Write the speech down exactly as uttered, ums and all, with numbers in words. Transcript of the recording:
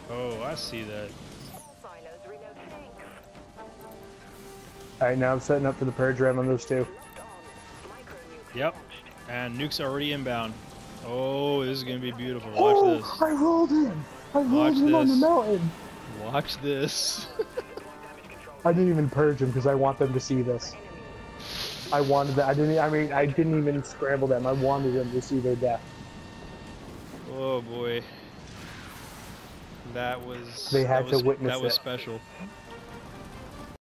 Oh, I see that. Alright, now I'm setting up for the purge ram on those two. Yep. And nukes are already inbound. Oh, this is gonna be beautiful. Watch Oh, this. I rolled him! I rolled Watch him on the this. mountain! Watch this. I didn't even purge him because I want them to see this. I wanted that. I didn't. I mean, I didn't even scramble them. I wanted them to see their death. Oh boy. That was They had that was to witness that was it. special.